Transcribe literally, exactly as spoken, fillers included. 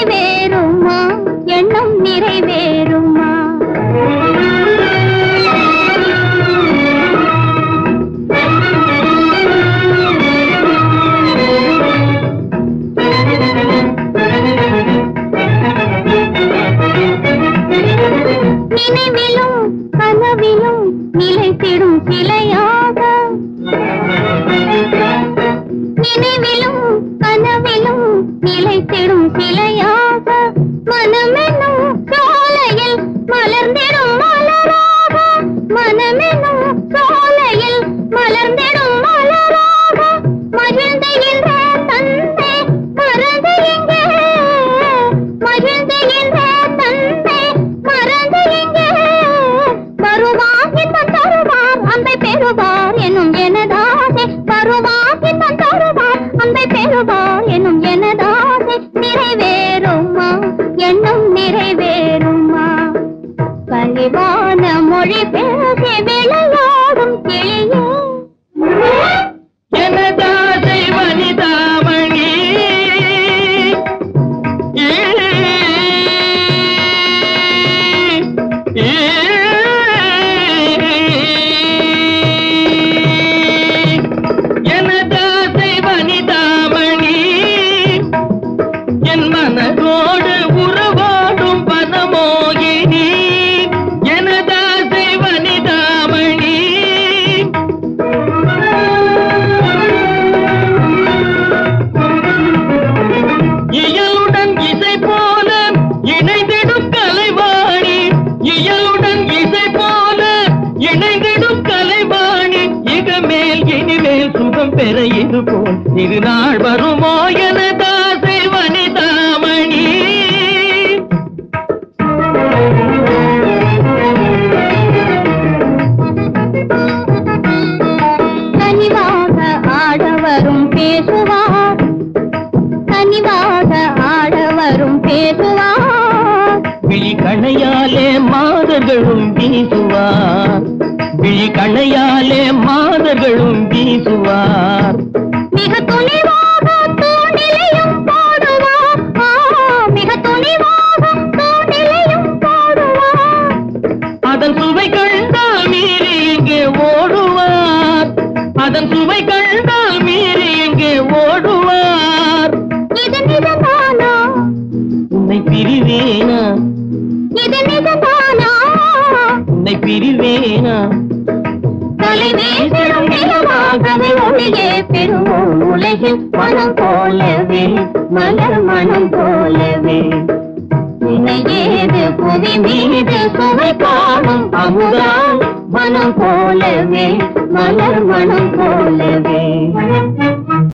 நிறைவேறுமா எண்ணம் நிறைவேறுமா நினைவிலும் கனவிலும் நிலைத்திடும் சிலையாக நினைவிலும் கனவிலும் நிலைத்திடும் சிலையாக மனமெனும் சோலையில் மலர்ந்திடும் மலராக மனமெனும் சோலையில் மலர்ந்திடும் மலராக மகிழ்ந்துகின்ற தந்தை மறந்து எங்கே மகிழ்ந்துகின்ற தந்தை மறந்து எங்கே வருவார் இன்பம் தருவார் அன்பை பெறுவார் எனும் எனதாசை வருவார் இன்பம் தருவார் அன்பை பெறுவார் எனும் எனதாசை நிறைவேறுமா எண்ணம் நிறைவேறுமா கலிவான மொழி பேசி விளையாடும் கிளியே எனதாசை வனிதாமணி எனதாசை வனிதாமணி என் மனதோடு உறவாடும் பனமோகினி எனதாசை வனிதாமணி இயலுடன் இசை போல இணைந்திடும் கலைவாணி இயலுடன் இசை போல இணைந்திடும் கலைவாணி இகமேல் இனிமேல் சுகம் பெற இது போல் திருநாள் வருமோ எனதாசை வனிதாமணி கனிவாக ஆடவரும் பேசுவார் கனிவாக ஆடவரும் பேசுவார் விழி கணையாலே மாதர்களும் வீசுவார் விழி கணையாலே மாதர்களும் வீசுவார் மிக துணிவாக தூண்டிலையும் போடுவார் மிக துணிவாக தூண்டிலையும் போடுவார் அதன் சுவை கண்டால் மீறி எங்கே ஓடுவார் அதன் சுவை கண்டால் மீறி எங்கே ஓடுவார் இது நிஜம்தானா உன்னை பிரிவேனா இது நிஜம்தானா உன்னை பிரிவேனா தலைவேசிடும் நிலமாகவே ஒளியே பெறுவோம் உலகில் மனம் போலவே மலர் மனம் போலவே நினையேது புவி மீது சுவை காணும் அமுதால் மனம் போலவே மலர் மனம்